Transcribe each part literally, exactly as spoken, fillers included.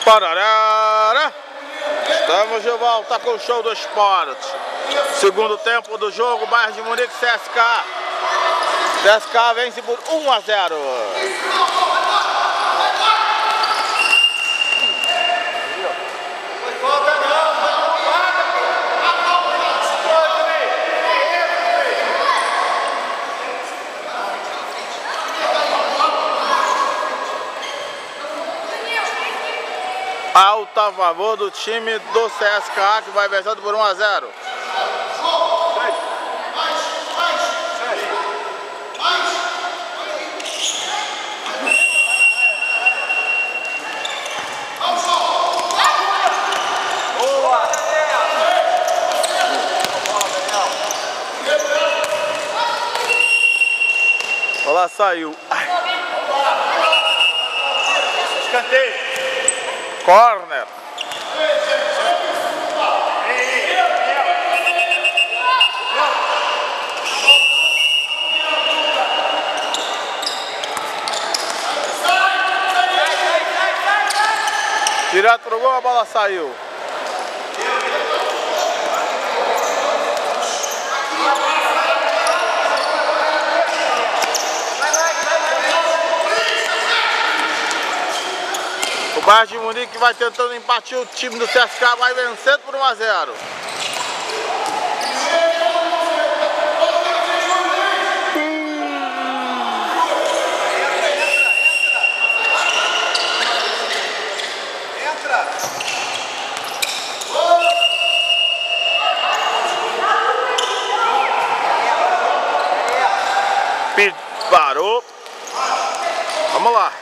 Parará! Estamos de volta com o show do esporte. Segundo tempo do jogo, Bayern de Munique C S K. C S K vence por um a zero. Alto a favor do time do C S K, que vai vencendo por um a zero. Olha lá, saiu. Ai. Escanteio. Corner. Direto pro gol, a bola saiu. O Bayern de Munique vai tentando empatar, o time do C S K vai vencendo por um a zero. Parou. Vamos lá.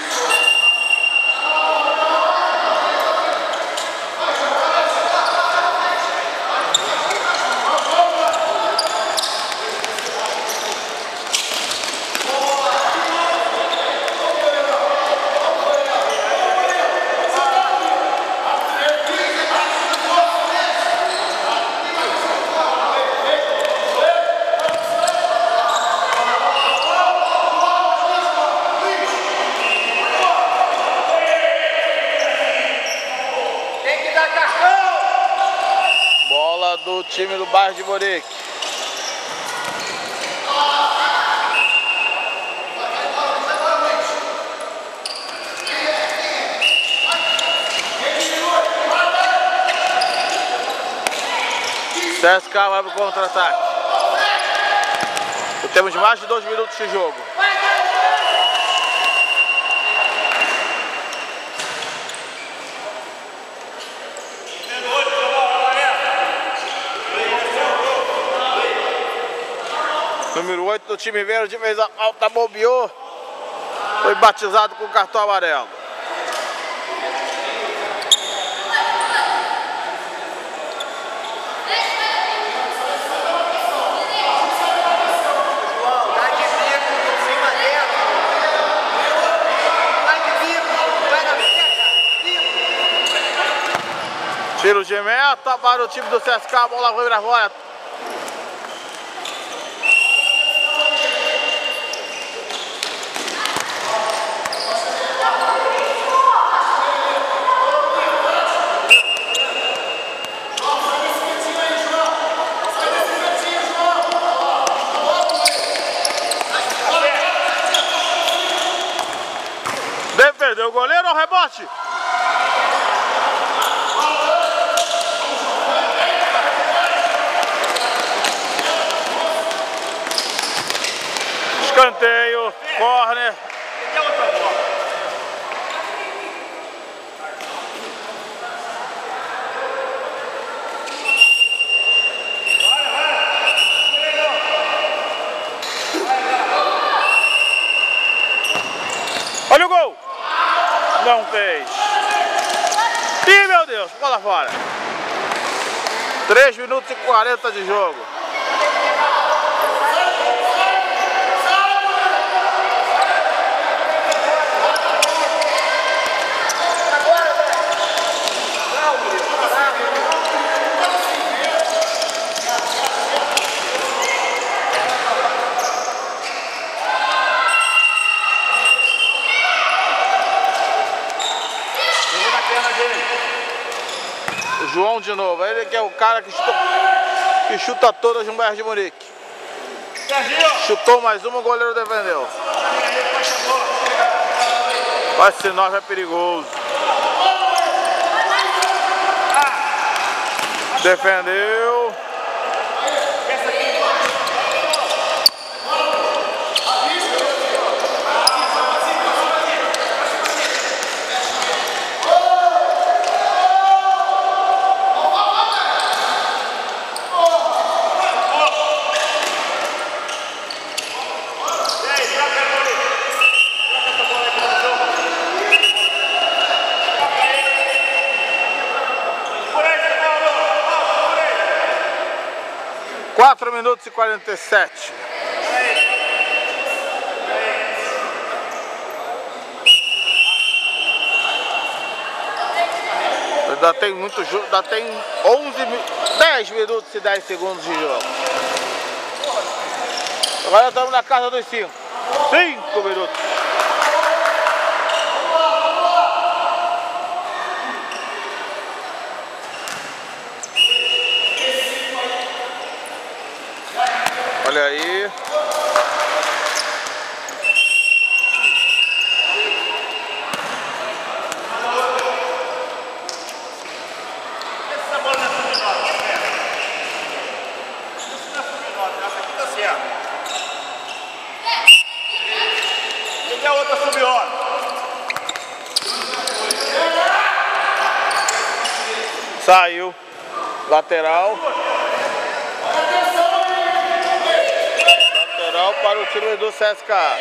Bola do time do Bayern de Munique. C S K vai para o contra-ataque. Temos mais de dois minutos de jogo. Número oito do time verde fez a falta, bobeou. Foi batizado com cartão amarelo. Tiro de meta para o time do C S K, a bola vai para fora. Defendeu o goleiro, ao rebote. Escanteio, corner. Olha o gol! Não fez. Ih, meu Deus, bola fora. três minutos e quarenta de jogo. O João de novo, ele que é o cara que chuta, que chuta todas no Bayern de Munique. Chutou mais uma, o goleiro defendeu. Esse nove é perigoso. Defendeu. quatro minutos e quarenta e sete. Ainda tem muito jogo, ainda tem onze, dez minutos e dez segundos de jogo. Agora estamos na casa dos cinco. cinco minutos. Olha aí. Essa bola não é sub-nove, é certo? Isso não é sub-nove, essa aqui tá certa. E a outra sub-nove? Saiu. Lateral. Para o time do C S K A.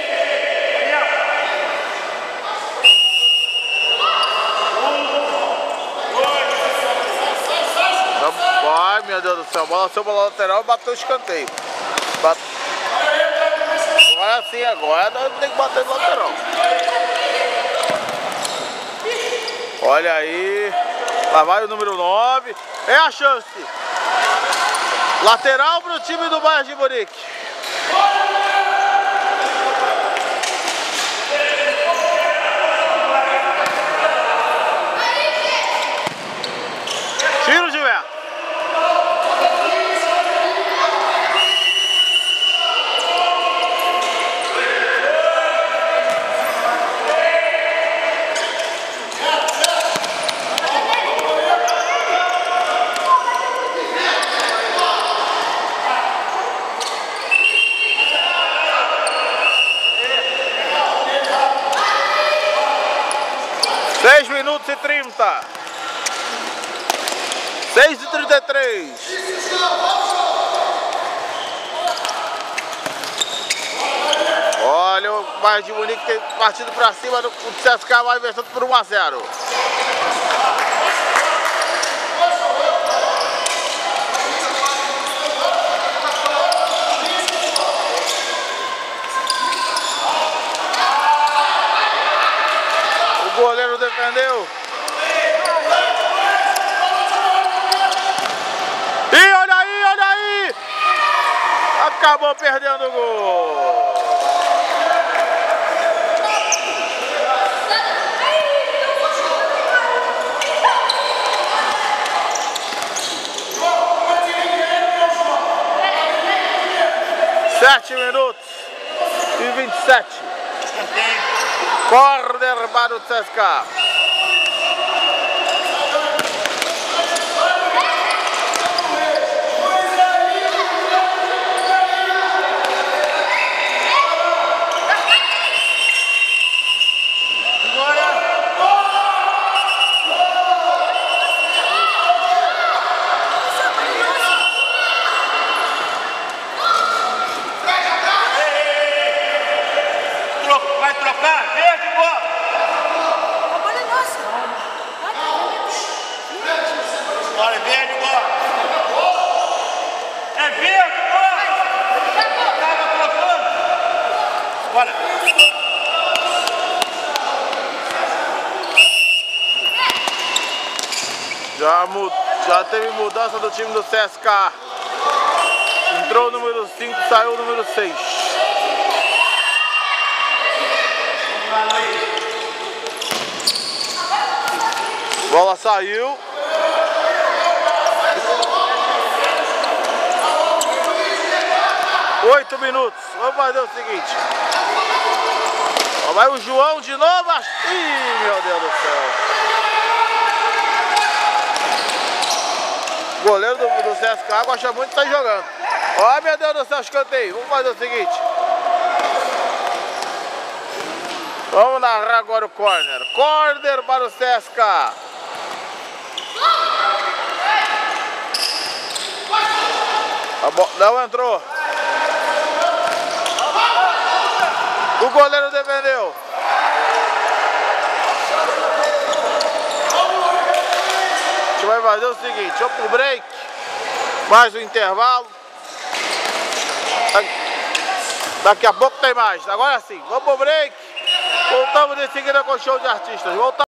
Ai, meu Deus do céu, a bola saiu para lateral e bateu o escanteio. Bate... Agora sim, agora tem que bater no lateral. Olha aí. Lá vai o número nove. É a chance. Lateral para o time do Bayern de Munique. Tiro de meta. seis minutos e trinta. seis e trinta e três. Olha, o Bayern de Munique tem partido para cima do C S K A, vai vencendo por um a zero. O goleiro defendeu. E olha aí, olha aí! Acabou perdendo o gol. Sete minutos e vinte e sete. Corner para o C S K A. Vai trocar? Verde, bola! A bola é nossa. Olha, verde, bola! É verde, bola! Estava trocando! Bora! Já, mud... Já teve mudança do time do C S K A. Entrou o número cinco, saiu o número seis. Bola saiu. Oito minutos. Vamos fazer o seguinte. Ó, vai o João de novo. Ih, meu Deus do céu. O goleiro do, do C S K A gosta muito de estar jogando. Ó, meu Deus do céu, escanteio. Vamos fazer o seguinte. Vamos narrar agora o corner. Corner para o C S K A. A bola não entrou. O goleiro defendeu. A gente vai fazer o seguinte, vamos pro break. Mais um intervalo. Daqui a pouco tem mais. Agora sim, vamos pro break. Voltamos em seguida com o show de artistas. Voltamos.